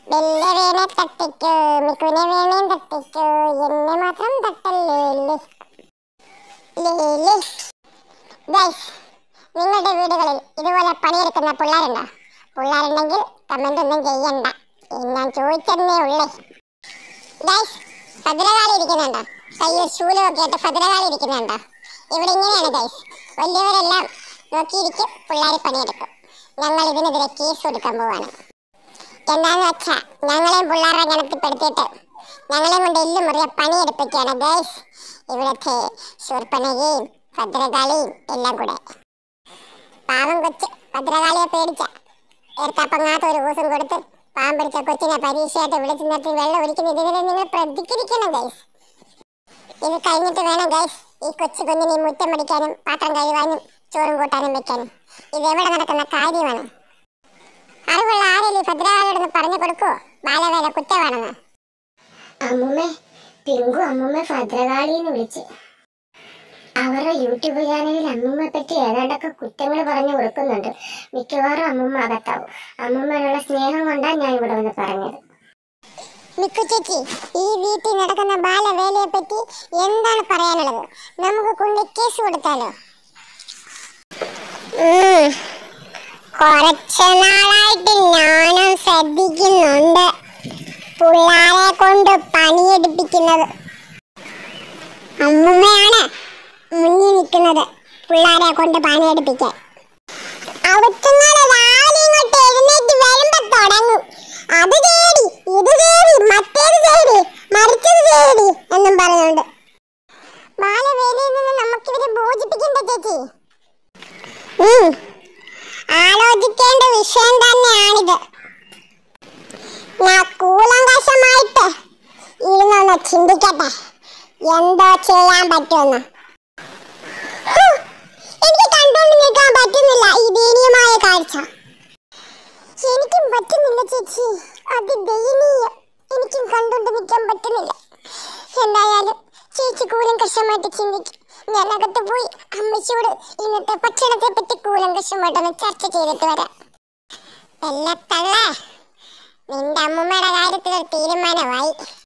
ബെല്ലവേനെ തട്ടിക്കോ, മിക്കുനെ വേണേം തട്ടിക്കോ, എന്നെ മാത്രം തട്ടല്ലേ. ഗൈസ്, നിങ്ങളുടെ വീടുകളിൽ ഇതുപോലെ പണിയെടുക്കുന്ന പിള്ളേരുണ്ടോ? പിള്ളേരുണ്ടെങ്കിൽ കമന്റ് ഒന്നും ചെയ്യണ്ട, ഞാൻ ചോദിച്ചതേ ഉള്ളേ. ഗൈസ്, ഭദ്രകാളി ഇരിക്കുന്നുണ്ടോ? കയ്യിൽ ശൂലമൊക്കെ ആയിട്ട് ഭദ്രകാളി ഇരിക്കുന്നുണ്ടോ? ഇവിടെ ഇങ്ങനെയാണ് ഗൈസ്, വലിയവരെല്ലാം നോക്കിയിരിക്കും, പിള്ളേർ പണിയെടുക്കും. ഞങ്ങൾ ഇതിനെതിരെ കേസ് കൊടുക്കാൻ പോവാണ്. എന്താന്ന് വെച്ചാ ഞങ്ങളെയും പിള്ളേരെ ഗണത്തിൽപ്പെടുത്തിയിട്ട് ഞങ്ങളെ കൊണ്ട് എല്ലു മുറിയ പണിയെടുപ്പിക്കുകയാണ് ഗൈസ്. ഇവിടുത്തെ ശൂർപ്പണകയും ഭദ്രകാളിയും എല്ലാം കൂടെ. പാവം കൊച്ച് ഭദ്രകാളിയെ പേടിച്ച ഏർക്കാപ്പങ്ങാത്ത ഒരു ഊസം കൊടുത്ത് പാവം പിടിച്ച കൊച്ചിനെ പരീക്ഷയായിട്ട് വിളിച്ചു നിർത്തി വെള്ളം ഒഴിക്കുന്ന ഇതിനെ നിങ്ങൾ പ്രതികരിക്കണം ഗൈസ്. ഇത് കഴിഞ്ഞിട്ട് വേണം ഗൈസ് ഈ കൊച്ചു കുഞ്ഞിനെ മുറ്റം പിടിക്കാനും പാത്രം കഴുകാനും ചോറും കൂട്ടാനും വെക്കാനും. ഇതെവിടെ നടക്കുന്ന കാര്യമാണ്? അറിവുള്ള ആരെങ്കിലും ഭദ്രകാളിയോടൊന്ന് പറഞ്ഞു കൊടുക്കുവോ ബാലവേല കുറ്റമാണെന്ന്? അമ്മൂമ്മേ, പിങ്കു അമ്മൂമ്മ ഭദ്രകാളിന്ന് വിളിച്ച് അവരുടെ യൂട്യൂബ് ചാനലിൽ അമ്മൂമ്മയെ പറ്റി ഏതാണ്ടൊക്കെ കുറ്റങ്ങൾ പറഞ്ഞു കൊടുക്കുന്നുണ്ട്. മിക്കവാറും അമ്മൂമ്മ അകത്താവും. അമ്മൂമ്മയോടുള്ള സ്നേഹം കൊണ്ടാണ് ഞാൻ ഇവിടെ വന്ന് പറഞ്ഞത്. മിക്കു ചേച്ചി, ഈ വീട്ടിൽ നടക്കുന്ന ബാലവേലയെ പറ്റി എന്താണ് പറയാനുള്ളത്? നമുക്ക് കൊണ്ട് കേസ് കൊടുത്താലോ? കുറച്ചു നാളായിട്ട് ഞാനും ശ്രദ്ധിക്കുന്നുണ്ട് പിള്ളേരെ കൊണ്ട് പണിയെടുപ്പിക്കുന്നത്. അമ്മൂമ്മയാണ് മുന്നിൽ നിൽക്കുന്നത് പിള്ളേരെ കൊണ്ട് പണിയെടുപ്പിക്കാൻ. അവറ്റുങ്ങളെ രാവിലെ ഇങ്ങോട്ട് എഴുന്നേറ്റ് വരുമ്പോ തുടങ്ങും, അത് തേടി ഇത് തേടി മറ്റേത് തേടി മറിച്ചത് തേടി എന്നും പറയുന്നുണ്ട്. ബാലവേലയിൽ നിന്ന് നമുക്കിവരെ മോചിപ്പിക്കണ്ട ചേച്ചി. ആലോചിക്കേണ്ട വിഷയം തന്നെയാണിത്. ഞാൻ കൂലങ്കഷമായിട്ട് ഇരുന്നൊന്ന് ചിന്തിക്കട്ടെ എന്തോ ചെയ്യാൻ പറ്റുമെന്ന്. എനിക്ക് കണ്ടുകൊണ്ട് നിൽക്കാൻ പറ്റുന്നില്ല ഈ ദയനീയമായ കാഴ്ച. എനിക്കും പറ്റുന്നില്ല ചേച്ചി, അതിദയനീയം. എനിക്കും കണ്ടുകൊണ്ട് നിൽക്കാൻ പറ്റുന്നില്ല. എന്തായാലും ചേച്ചി കൂലങ്കഷമായിട്ട് ചിന്തിക്കും. ഞാൻ അകത്ത് പോയി അമ്മച്ചിയോട് ഇന്നത്തെ ഭക്ഷണത്തെ പറ്റി കൂലങ്കഷമായിട്ടൊന്ന് ചർച്ച ചെയ്തിട്ട് വരാം. നിന്റെ അമ്മൂമ്മയുടെ കാര്യത്തിൽ തീരുമാനമായി.